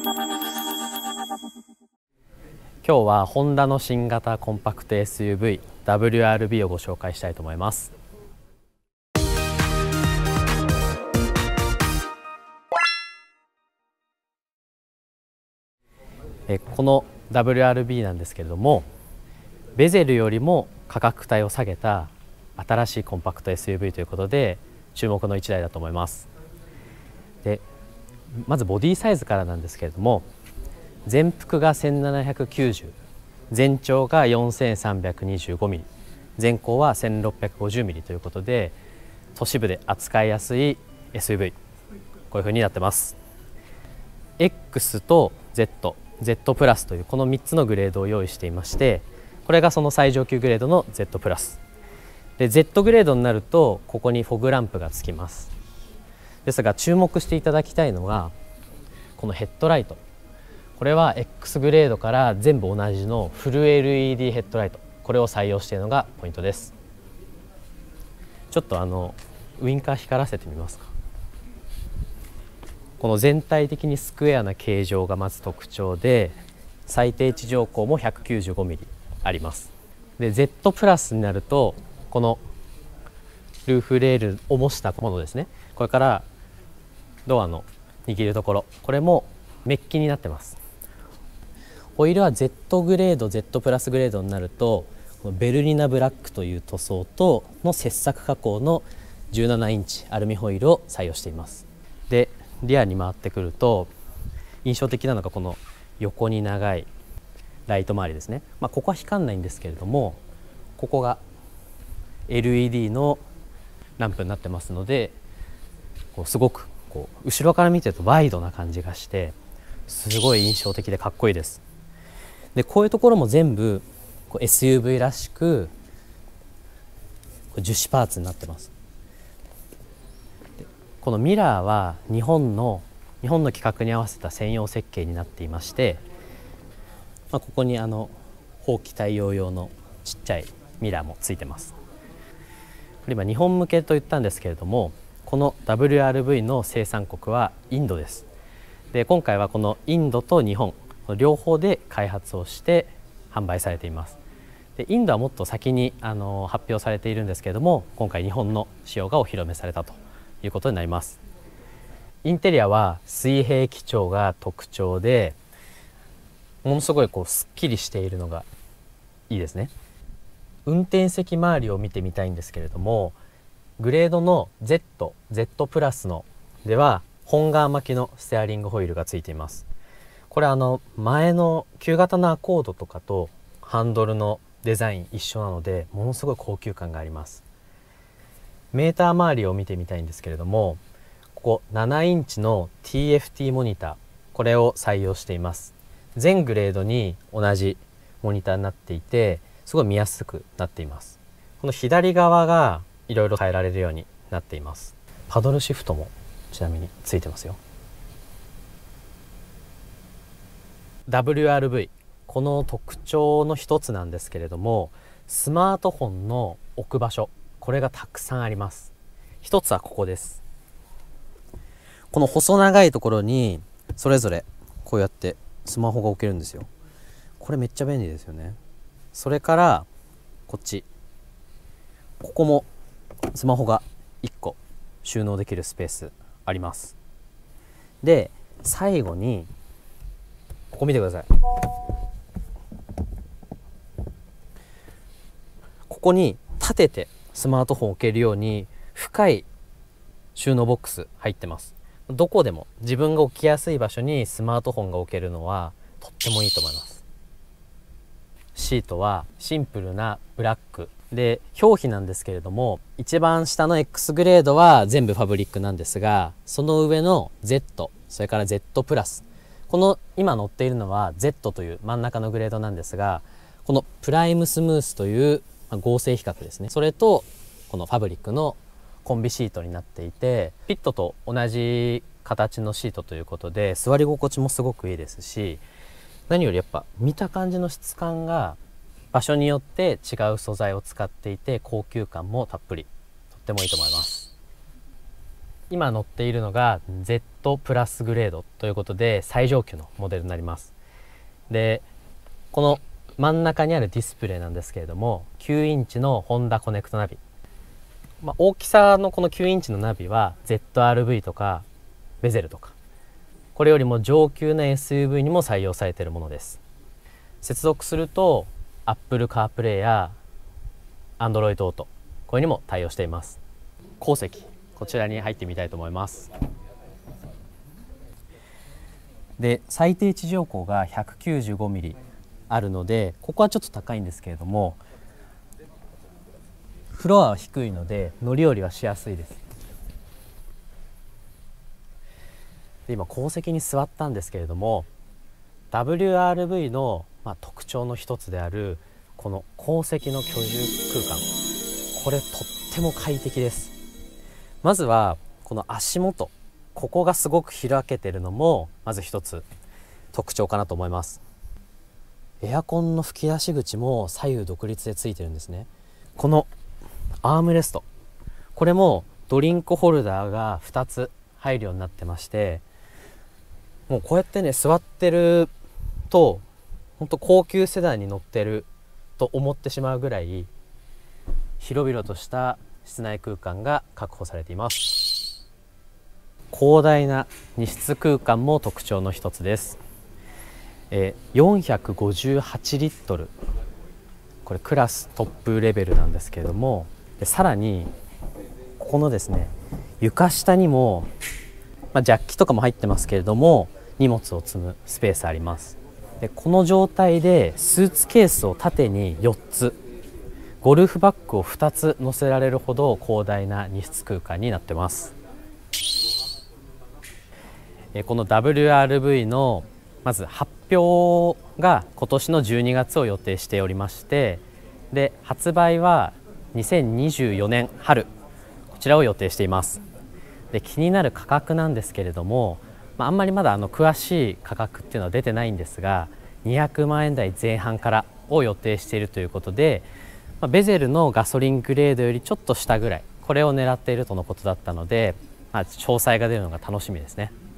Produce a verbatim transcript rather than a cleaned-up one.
今日はホンダの新型コンパクト エスユーブイ ダブリューアールビー をご紹介したいと思います。えこの ダブリューアールビー なんですけれども、ベゼルよりも価格帯を下げた新しいコンパクト エスユーブイ ということで注目のいちだいだと思います。でまずボディサイズからなんですけれども、全幅がせんななひゃくきゅうじゅう、全長が よんせんさんびゃくにじゅうごミリ、全高は せんろっぴゃくごじゅうミリということで、都市部で扱いやすい エスユーブイ、こういう風になってます。 X と Z、Z プラスというこのみっつのグレードを用意していまして、これがその最上級グレードの Z プラスで、 Z グレードになるとここにフォグランプがつきます。ですが注目していただきたいのがこのヘッドライト。これは X グレードから全部同じのフル エルイーディー ヘッドライト、これを採用しているのがポイントです。ちょっとあのウインカー光らせてみますか。この全体的にスクエアな形状がまず特徴で、最低地上高も ひゃくきゅうじゅうごミリ あります。で Z プラスになるとこのルーフレールを模したものですね。これからドアの握るところ、これもメッキになってます。ホイールは Z グレード、Z プラスグレードになるとベルリナブラックという塗装との切削加工のじゅうななインチアルミホイールを採用しています。でリアに回ってくると印象的なのがこの横に長いライト周りですね。まあ、ここは光んないんですけれども、ここが エルイーディー のランプになってますので、こうすごくこう後ろから見てるとワイドな感じがしてすごい印象的でかっこいいです。でこういうところも全部こう エスユーブイ らしく樹脂パーツになってます。でこのミラーは日本の日本の規格に合わせた専用設計になっていまして、まあ、ここにあのほうき対応用のちっちゃいミラーもついてます。これ今日本向けと言ったんですけれども、この ダブリューアールブイ の生産国はインドです。で今回はこのインドと日本両方で開発をして販売されています。でインドはもっと先にあの発表されているんですけれども、今回日本の仕様がお披露目されたということになります。インテリアは水平基調が特徴で、ものすごいこうすっきりしているのがいいですね。運転席周りを見てみたいんですけれども、グレードの Z、Z プラスのでは本革巻きのステアリングホイールがついています。これあの前の旧型のアコードとかとハンドルのデザイン一緒なので、ものすごい高級感があります。メーター周りを見てみたいんですけれども、ここななインチの ティーエフティー モニター、これを採用しています。全グレードに同じモニターになっていて、すごい見やすくなっています。この左側がいろいろ変えられるようになっています。パドルシフトもちなみについてますよ。ダブリューアールブイ、この特徴の一つなんですけれども、スマートフォンの置く場所、これがたくさんあります。一つはここです。この細長いところにそれぞれこうやってスマホが置けるんですよ。これめっちゃ便利ですよね。それからこっち、ここもスマホがいっこ収納できるスペースあります。で最後にここ見てください。ここに立ててスマートフォンを置けるように深い収納ボックス入ってます。どこでも自分が置きやすい場所にスマートフォンが置けるのはとってもいいと思います。シートはシンプルなブラックで、表皮なんですけれども、一番下の X グレードは全部ファブリックなんですが、その上の Z、それから Z プラス、この今乗っているのは Z という真ん中のグレードなんですが、このプライムスムースという合成比較ですね、それとこのファブリックのコンビシートになっていて、ピットと同じ形のシートということで座り心地もすごくいいですし、何よりやっぱ見た感じの質感が場所によって違う素材を使っていて高級感もたっぷり、とってもいいと思います。 今乗っているのが Z プラスグレードということで最上級のモデルになります。でこの真ん中にあるディスプレイなんですけれども、きゅうインチのホンダコネクトナビ、まあ、大きさのこのきゅうインチのナビは ゼットアールブイ とかベゼルとか、これよりも上級な エスユーブイ にも採用されているものです。接続すると Apple CarPlay や Android Auto、 これにも対応しています。後席、こちらに入ってみたいと思います。で最低地上高が ひゃくきゅうじゅうごミリあるので、ここはちょっと高いんですけれども、フロアは低いので乗り降りはしやすいです。で今後席に座ったんですけれども、 ダブリューアールブイ の、まあ、特徴の一つであるこの後席の居住空間、これとっても快適です。まずはこの足元、ここがすごく開けてるのもまず一つ特徴かなと思います。エアコンの吹き出し口も左右独立でついてるんですね。このアームレスト、これもドリンクホルダーがふたつ入るようになってまして、もうこうやってね座ってると本当高級セダンに乗ってると思ってしまうぐらい広々とした室内空間が確保されています。広大な荷室空間も特徴の一つです。えー、よんひゃくごじゅうはちリットル、これクラストップレベルなんですけれども、でさらにここのですね床下にも、まあ、ジャッキとかも入ってますけれども荷物を積むスペースあります。でこの状態でスーツケースを縦によっつ、ゴルフバッグをふたつ載せられるほど広大な荷室空間になってます。えこの ダブリューアールブイ のまず発表が今年のじゅうにがつを予定しておりまして、で発売はにせんにじゅうよねん春、こちらを予定しています。で気になる価格なんですけれども、まあ、あんまりまだあの詳しい価格っていうのは出てないんですが、にひゃくまんえん台前半からを予定しているということで、まあ、ベゼルのガソリングレードよりちょっと下ぐらい、これを狙っているとのことだったので、まあ、詳細が出るのが楽しみですね。